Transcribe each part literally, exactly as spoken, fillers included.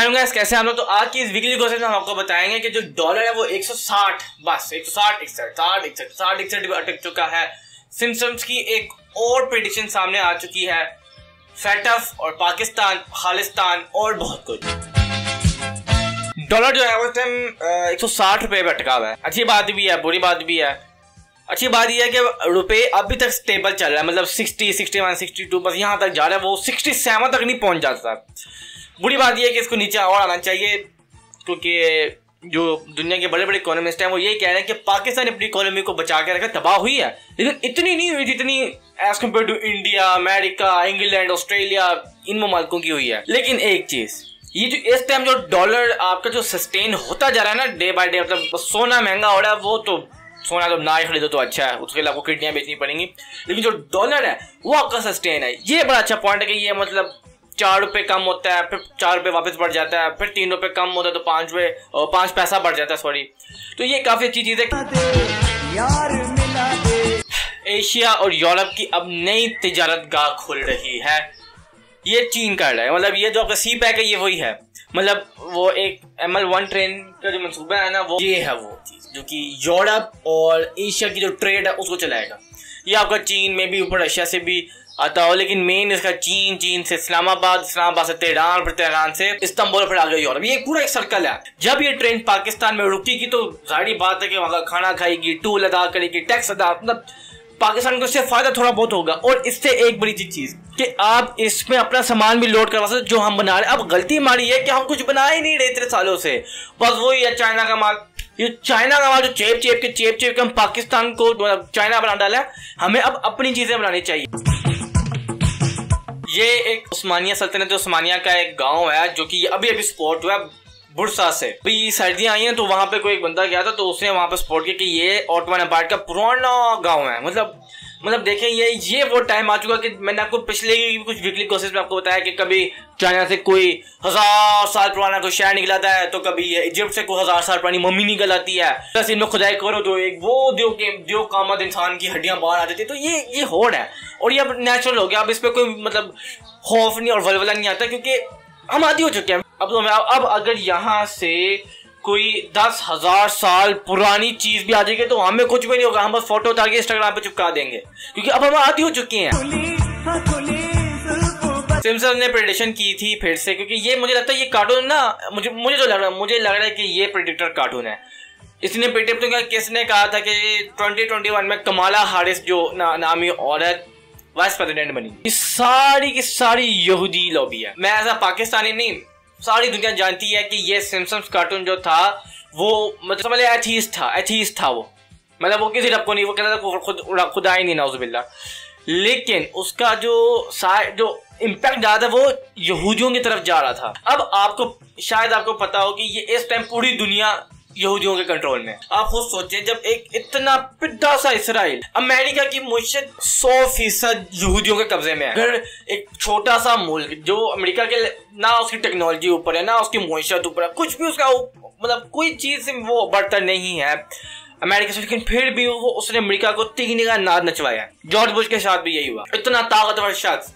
अस्सलाम वालेकुम, कैसे हैं आप लोग। तो आज की इस वीकली कोर्स में हम आपको बताएंगे कि जो डॉलर है वो एक सौ साठ बस एक सौ साठ इकसठ साठ इकसठ साठ इकसठ भी अटक चुका है। सिम्पसन्स की एक और प्रेडिक्शन सामने आ चुकी है, फेटफ और पाकिस्तान, खालिस्तान और बहुत कुछ। डॉलर जो है वो इस टाइम एक सौ साठ रुपए पे अटका हुआ है। अच्छी बात भी है, बुरी बात भी है। अच्छी बात यह है कि रुपए अभी तक स्टेबल चल रहा है, मतलब साठ, इकसठ, बासठ बस यहाँ तक जा रहा है, वो सड़सठ तक नहीं पहुंच जाता। बुरी बात यह है कि इसको नीचे और आना चाहिए, क्योंकि जो दुनिया के बड़े बड़े इकोनॉमिस्ट हैं वो यही कह रहे हैं कि पाकिस्तान अपनी इकोनॉमी को बचा के रखा, तबाह हुई है लेकिन इतनी नहीं हुई जितनी as compared to India, America, England, Australia, इन मुल्कों की हुई है। लेकिन एक चीज, ये जो इस टाइम जो डॉलर आपका जो सस्टेन होता जा रहा है ना डे बाय डे, मतलब सोना महंगा हो रहा है, वो तो सोना तो ना ही खरीदो तो अच्छा है, उसके लिए आपको किडनियां बेचनी पड़ेंगी, लेकिन जो डॉलर है वो आपका सस्टेन है। ये बड़ा अच्छा पॉइंट है कि ये मतलब चार रुपए कम होता है, फिर चार रुपए वापस बढ़ जाता है, फिर तीन रुपए कम होता है तो पांच रुपए पांच पैसा बढ़ जाता है, सॉरी। तो ये काफी अच्छी चीज है। एशिया और यूरोप की अब नई तिजारत गाह खुल रही है, ये चीन कर रहा है। मतलब ये जो आपका सी पैक है ये वही है, मतलब वो एक एम एल वन ट्रेन का जो मंसूबा है ना, वो ये है वो चीज जो कि यूरोप और एशिया की जो ट्रेड है उसको चलाएगा। ये आपका चीन में भी, ऊपर रशिया से भी आता हो, लेकिन मेन इसका चीन, चीन से इस्लामाबाद, इस्लामाबाद से तेहरान, फिर तेहरान से इस्तांबुल, फिर आगे यूरोप। ये पूरा एक सर्कल है। जब ये ट्रेन पाकिस्तान में रुकेगी तो जाहिर बात है कि वहां का खाना खाएगी, टूल अदा करेगी, टैक्स अदा, मतलब पाकिस्तान को इससे फायदा थोड़ा बहुत होगा। और इससे एक बड़ी चीज कि आप इसमें अपना सामान भी लोड करवा सकते जो हम बना रहे हैं। अब गलती हमारी है कि हम कुछ बना ही नहीं रहे इतने सालों से, बस वही है चाइना का माल। ये चाइना का माल जो चेप चेप के चेप चेप के हम पाकिस्तान को, मतलब चाइना बना डाला है। हमें अब अपनी चीजें बनानी चाहिए। ये एक उस्मानिया सल्तनत उस्मानिया का एक गांव है जो कि अभी अभी स्पॉट हुआ है बुरसा से। अभी सर्दियां आई हैं तो वहां पे कोई एक बंदा गया था, तो उसने वहां पे स्पॉट किया कि ये ऑटोमन एम्पायर का पुराना गांव है। मतलब मतलब देखें, ये ये वो टाइम आ चुका कि मैंने आपको पिछले कुछ वीकली कोर्सेज में आपको बताया कि कभी चाइना से कोई हजार साल पुराना कोई शहर निकल आता है, तो कभी इजिप्ट से कोई हजार साल पुरानी मम्मी निकल आती है, बस इनमें खुदाई करो तो एक वो देव के देव कामद इंसान की हड्डियां बाहर आ जाती है। तो ये ये होड़ है और ये अब नेचुरल हो गया। अब इस पर कोई मतलब खौफ नहीं और वलवला नहीं आता, क्योंकि हम आदी हो चुके हैं। अब तो अब अगर यहाँ से कोई दस हजार साल पुरानी चीज भी आ जाएगी तो हमें कुछ भी नहीं होगा, हम बस फोटो उतार के इंस्टाग्राम पे चिपका देंगे, क्योंकि अब हम आदी हो चुके हैं। सिम्पसन ने प्रेडिक्शन की थी फिर से, क्योंकि ये मुझे लगता है ये कार्टून ना, मुझे मुझे जो लग रहा है मुझे लग रहा है कि ये प्रेडिक्टर कार्टून है। इसने प्रेडिक्ट किया, किसने कहा था कि ट्वेंटी ट्वेंटी वन में कमाला हारिस जो ना, नामी औरत वाइस प्रेसिडेंट बनी। ये सारी की सारी यहूदी लॉबी है। मैं ऐसा पाकिस्तानी नहीं, सारी दुनिया जानती है कि ये सिम्पसन्स कार्टून जो था वो मतलब समझ एथीस्ट था, एथीस्ट था वो, मतलब वो किसी रब को नहीं, वो कहता था खुद खुदा ही नहीं, नाउजुबिल्लाह। लेकिन उसका जो जो इम्पैक्ट ज्यादा वो यहूदियों की तरफ जा रहा था। अब आपको शायद आपको पता हो कि ये इस टाइम पूरी दुनिया यहूदियों के कंट्रोल में। आप खुद सोचें, जब एक इतना पिड्डा सा इसराइल, अमेरिका की मुश्किल सौ फीसद यहूदियों के कब्जे में है, अगर एक छोटा सा मुल्क जो अमेरिका के ना उसकी टेक्नोलॉजी ऊपर है ना उसकी मुश्किल ऊपर है, कुछ भी उसका मतलब कोई चीज से वो बढ़तर नहीं है अमेरिका से, लेकिन फिर भी वो उसने अमेरिका को तीन का नाद नचवाया। जॉर्ज बुश के साथ भी यही हुआ। इतना ताकतवर शख्स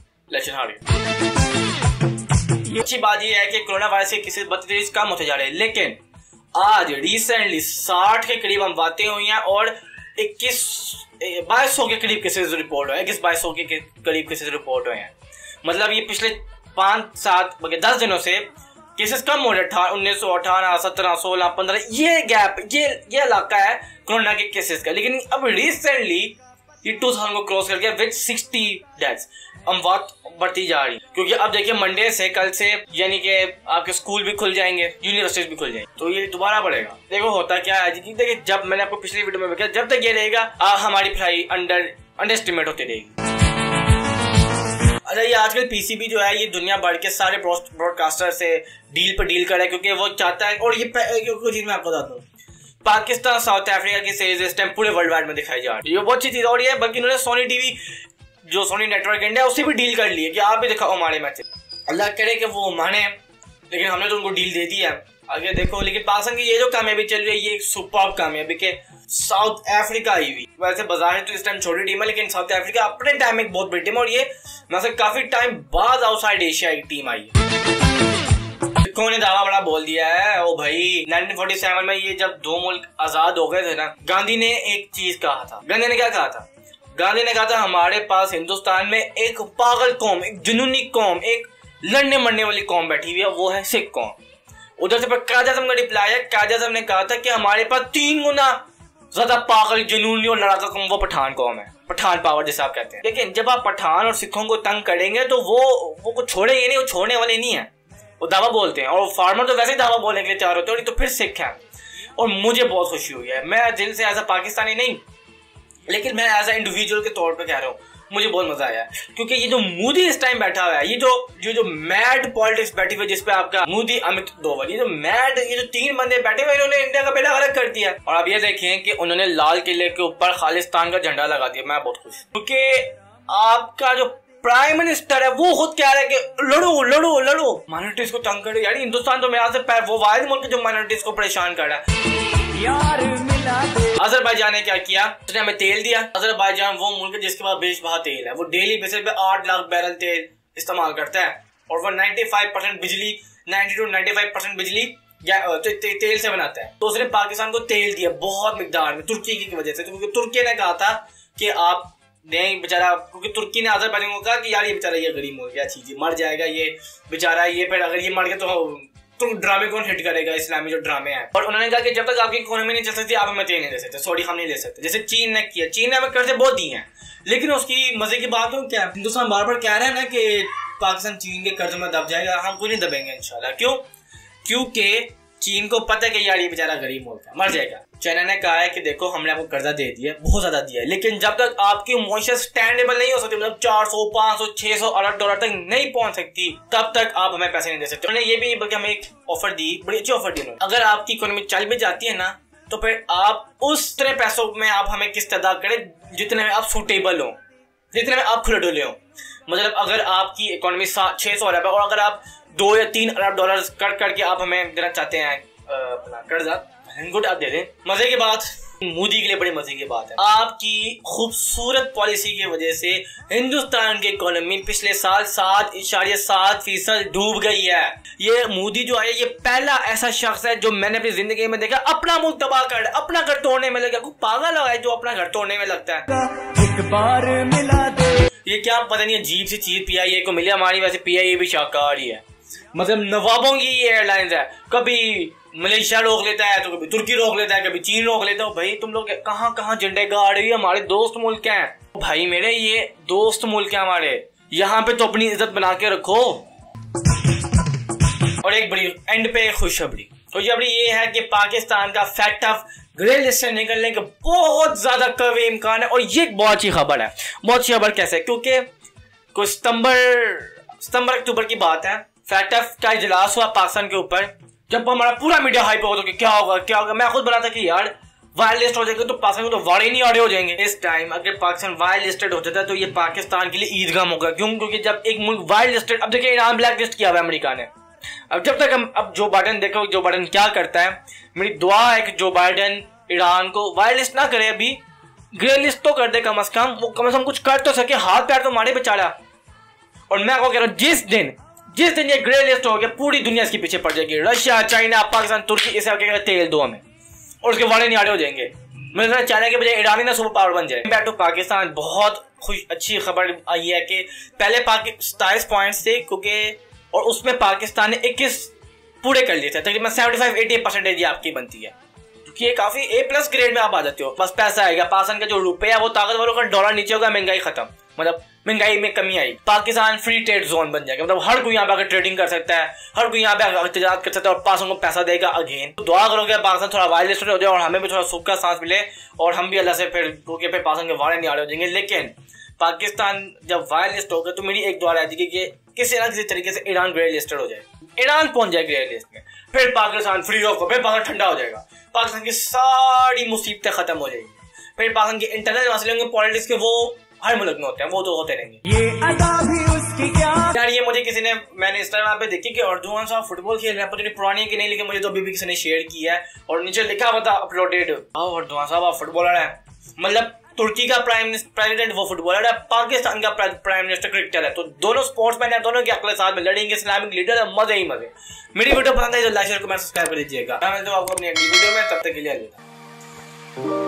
अच्छी बात यह है कि कोरोना वायरस के केसेस बदतरीज कम होते जा रहे हैं, लेकिन आज रिसेंटली साठ के करीब हम बातें हुई हैं और इक्कीस बाईस सौ के करीब केसेस रिपोर्ट हुए हैं, इक्कीस बाईस सौ के करीब केसेस रिपोर्ट हुए हैं। मतलब ये पिछले पांच सात दस दिनों से केसेस कम हो रहे हैं, उन्नीस सौ अठारह सत्रह सोलह पंद्रह, ये गैप, ये ये इलाका है कोरोना के केसेस का। लेकिन अब रिसेंटली ये टू थाउजेंड को क्रॉस कर गया विद सिक्सटी डेथ्स। अमवात बढ़ती जा रही, क्योंकि अब देखिए मंडे से, कल से यानी कि आपके स्कूल भी खुल जाएंगे, यूनिवर्सिटीज भी खुल जाएंगे, तो ये दोबारा बढ़ेगा। देखो होता क्या है, देखिए जब मैंने आपको पिछली वीडियो में बताया, जब तक ये रहेगा हमारी पढ़ाई अंडर अंडर एस्टिमेट होती रहेगी। अच्छा, ये आजकल पीसीबी जो है ये दुनिया भर के सारे ब्रॉडकास्टर से डील पर डील कर रहा है, क्योंकि वो चाहता है। और ये चीज मैं आपको बताता हूँ, पाकिस्तान साउथ अफ्रीका की सीरीज इस टाइम पूरे वर्ल्ड वाइड में दिखाई जा रही है, ये बहुत अच्छी चीज। और ये बल्कि इन्होंने सोनी टीवी जो सोनी नेटवर्क इंडिया उससे भी डील कर ली है कि आप भी दिखाओ हमारे मैच। अल्लाह करे कि वो माने, लेकिन हमने तो उनको डील दे दी है, आगे देखो। लेकिन पाकिस्तान की ये जो कामयाबी चल रही है ये एक सुपर कामयाबी के साउथ अफ्रीका आई हुई। वैसे बाजार तो इस टाइम छोटी टीम है, लेकिन साउथ अफ्रीका अपने टाइम में एक बहुत बड़ी टीम है, और ये मतलब काफी टाइम बाद आउटसाइड एशिया की टीम आई है। सिखों ने दावा बड़ा बोल दिया है। ओ भाई नाइनटीन फोर्टी सेवन में ये जब दो मुल्क आजाद हो गए थे ना, गांधी ने एक चीज कहा था। गांधी ने क्या कहा था? गांधी ने कहा था हमारे पास हिंदुस्तान में एक पागल कौम, एक जुनूनी कौम, एक लड़ने मरने वाली कौम बैठी हुई है, वो है सिख कौम। उधर से कायद आज़म का रिप्लाई है। कायद आज़म ने कहा था कि हमारे पास तीन गुना ज्यादा पागल, जुनूनी और लड़ाका कौम वो पठान कौम है, पठान पावर जैसे आप कहते हैं। लेकिन जब आप पठान और सिखों को तंग करेंगे तो वो वो कुछ छोड़ेंगे नहीं, वो छोड़ने वाले नहीं है। वो दावा बोलते हैं और फार्मर तो वैसे ही दावा बोलने के लिए तैयार होते हैं, और तो फिर सिख है। और मुझे बहुत खुशी हुई है, मैं दिल से एज अ पाकिस्तानी नहीं लेकिन मैं एज अ इंडिविजुअल के तौर पे कह रहा हूँ, मुझे बहुत मजा आया। क्योंकि ये जो मोदी इस टाइम बैठा हुआ है, ये जो जो जो मैड पॉलिटिक्स बैठी हुई, जिसपे आपका मोदी, अमित डोवल, ये जो मैड, ये जो तीन बंदे बैठे हुए, इन्होंने इंडिया का बेड़ा गर्क कर दिया। और अब ये देखें कि उन्होंने लाल किले के ऊपर खालिस्तान का झंडा लगा दिया। मैं बहुत खुश, क्योंकि आपका जो प्राइम मिनिस्टर है वो खुद कह रहा है कि लड़ो लड़ो लड़ो, माइनॉरिटीज को तंग करो। यार हिंदुस्तान तो मेरे से वो वाहिद मुल्क जो माइनॉरिटीज को परेशान कर रहा है। अजरबैजान ने क्या किया? उसने हमें तेल दिया। अजरबैजान वो मुल्क है जिसके पास बेशबहा तेल है, वो डेली बेसिस पे आठ लाख बैरल तेल इस्तेमाल करता है और वो पचानवे परसेंट बिजली, नब्बे टू पचानवे परसेंट बिजली ते, ते, तेल से बनाता है। तो उसने पाकिस्तान को तेल दिया बहुत मिकदार में, तुर्की की वजह से। क्योंकि तुर्की ने कहा था कि आप नहीं बेचारा, क्योंकि तुर्की ने अजरबैजान को कहा कि यार ये बेचारा ये गरीब हो गया, चीज मर जाएगा ये बेचारा, ये फिर अगर ये मर गया तो तो ड्रामे कौन हिट करेगा, इस्लामी जो ड्रामे हैं। और उन्होंने कहा कि जब तक आपकी इकोनॉमी नहीं चल सकती आप हमें तेल नहीं दे सकते, सॉरी हम नहीं ले सकते। जैसे चीन ने किया, चीन ने हमें कर्जे बहुत दिए हैं, लेकिन उसकी मजे की बात हो क्या, हिंदुस्तान बार बार कह रहा है ना कि पाकिस्तान चीन के कर्ज में दब जाएगा। हम कोई नहीं दबेंगे इंशाल्लाह। क्यों? क्योंकि चीन को पता है कि यार ये बेचारा गरीब मुल्क है, मर जाएगा। चाइना ने कहा है कि देखो हमने आपको कर्जा दे दिया, बहुत ज्यादा दिया है, लेकिन जब तक आपकी मुआशरत स्टैंडेबल नहीं हो सकती, मतलब चार सौ, पाँच सौ, छह सौ अरब डॉलर तक नहीं पहुंच सकती, तब तक आप हमें पैसे नहीं दे सकते। उन्होंने ये भी बल्कि हमें एक ऑफर दी, बड़ी अच्छी ऑफर दी उन्होंने। अगर आपकी इकोनॉमी चल भी जाती है ना, तो फिर आप उस तरह पैसों में आप हमें किस्त अदा करें जितने में आप सूटेबल हो, जितने में आप खुले डुले हो। मतलब अगर आपकी इकोनॉमी छह सौ अरब है और अगर आप दो या तीन अरब डॉलर कर करके आप हमें देना चाहते हैं कर्जा, गुड आप दे दें। मजे की बात, मोदी के लिए बड़ी मजे की बात है, आपकी खूबसूरत पॉलिसी की वजह से हिंदुस्तान की इकोनॉमी पिछले साल सात इशारिया सात फीसद डूब गई है। ये मोदी जो है ये पहला ऐसा शख्स है जो मैंने अपनी जिंदगी में देखा अपना मुल्क तबाह कर, अपना घर तोड़ने में लगा। कोई पागल है जो अपना घर तोड़ने में लगता है। एक बार मिला दे, ये क्या पता नहीं अजीब सी चीज पीआईए को मिली। हमारी वैसे पीआईए भी शाकाहार ही है, मतलब नवाबों की ये एयरलाइंस है। कभी मलेशिया रोक लेता है तो कभी तुर्की रोक लेता है, कभी चीन रोक लेता है। भाई तुम लोग कहाँ कहाँ झंडे गाड़ रही है, हमारे दोस्त मुल्क हैं भाई मेरे, ये दोस्त मुल्क हैं हमारे, यहाँ पे तो अपनी इज्जत बना के रखो। और एक बड़ी एंड पे खुशखबरी, खुशखबरी ये है कि पाकिस्तान का फैक्ट ऑफ ग्रे लिस्ट से निकलने के बहुत ज्यादा कवे इम्कान है। और ये बहुत अच्छी खबर है। बहुत अच्छी खबर कैसे? क्योंकि कुछ सितंबर सितंबर अक्टूबर की बात है, फैक्ट ऑफ का इजलास हुआ पाकिस्तान के ऊपर, जब हमारा पूरा मीडिया हाइप होगा तो क्या होगा क्या होगा। मैं खुद बना था कि यार वाइल्ड लिस्ट हो जाएगा तो पाकिस्तान को तो वाड़े नहीं आड़े हो जाएंगे। इस टाइम अगर पाकिस्तान वाइल्ड लिस्टेड हो जाता है तो ये पाकिस्तान के लिए ईदगाह होगा। क्यों? क्योंकि जब एक मुल्क वाइल्ड लिस्टेड, अब देखिए ईरान ब्लैक लिस्ट किया हुआ है अमेरिका ने। अब जब तक हम अब जो बाइडेन देखो जो बाइडेन क्या करता है, मेरी दुआ है कि जो बाइडेन ईरान को वाइल्ड लिस्ट ना करे, अभी ग्रे लिस्ट तो कर दे कम अज कम, वो कम से कम कुछ कर तो सके, हाथ पैर तो मारे बेचारा। और मैं आपको कह रहा हूँ जिस दिन जिस दिन ये ग्रे लिस्ट हो गया पूरी दुनिया इसके पीछे पड़ जाएगी। रशिया, चाइना, पाकिस्तान, तुर्की, इसे आगे तेल दो हमें और उसके वाड़े निहारे हो जाएंगे। मतलब चाइना के बजाय ईरान ही ना सुपर पावर बन जाए। बैक टू पाकिस्तान, बहुत खुश अच्छी खबर आई है कि पहले सताईस पॉइंट्स थे क्योंकि, और उसमें पाकिस्तान ने इक्कीस पूरे कर लिए थे, तकरीबन सेवेंटी फाइव एटी परसेंटेज आपकी बनती है, क्योंकि ये काफी ए प्लस ग्रेड में आप आ जाते हो। बस पैसा आएगा, पाकिस्तान का जो रुपया है वो ताकतवरों का, डॉलर नीचे होगा, महंगाई खत्म, मतलब महंगाई में कमी आई, पाकिस्तान फ्री ट्रेड जोन बन जाएगा। मतलब हर कोई यहाँ पे आकर ट्रेडिंग कर सकता है, हर कोई यहाँ पे तजारत कर सकता है और पाकिस्तान को पैसा देगा अगेन। तो दुआ करोगे पाकिस्तान थोड़ा वाइल्ड लिस्ट हो जाए और हमें भी थोड़ा सुख का सांस मिले और हम भी अल्लाह से फिर क्योंकि फिर पाकिस्तान के वाड़े नहीं आ रहे हो जाएंगे। लेकिन पाकिस्तान जब वाइल्ड लिस्ट होगा तो मेरी एक दुआ रहती है कि किसी ना किसी तरीके से ईरान ग्रे लिस्टेड हो जाए, ईरान पहुंच जाए ग्रे लिस्ट में, फिर पाकिस्तान फ्री होगा, फिर पाकिस्तान ठंडा हो जाएगा, पाकिस्तान की सारी मुसीबतें खत्म हो जाएगी। फिर पाकिस्तान के इंटरनल मसले होंगे पॉलिटिक्स के, वो हर मुल्क में होते हैं, वो तो होते रहेंगे। ये अदा भी उसकी क्या यार, ये मुझे किसी ने, मैंने इंस्टाग्राम पे देखी कि अर्दुआन साहब फुटबॉल खेल रहे हैं, पता नहीं पुरानी है कि नहीं, लेकिन मुझे तो अभी भी किसी ने शेयर किया है और नीचे लिखा हुआ था अपलोडेड। आओ अर्दुआन साहब आप फुटबॉलर हैं, मतलब तुर्की का प्राइम प्रेसिडेंट वो फुटबॉलर है, पाकिस्तान का प्राइम मिनिस्टर क्रिकेटर है। तो दोनों स्पोर्ट्समैन है, दोनों के अगले साथ में लड़ेंगे, इस्लामिक लीडर है, मजे ही मजे। मेरी वीडियो पसंद आई तो लाइक शेयर कमेंट सब्सक्राइब कर दीजिएगा। मैं मिलता हूं आपको अपनी अगली वीडियो में, तब तक के लिए अलविदा।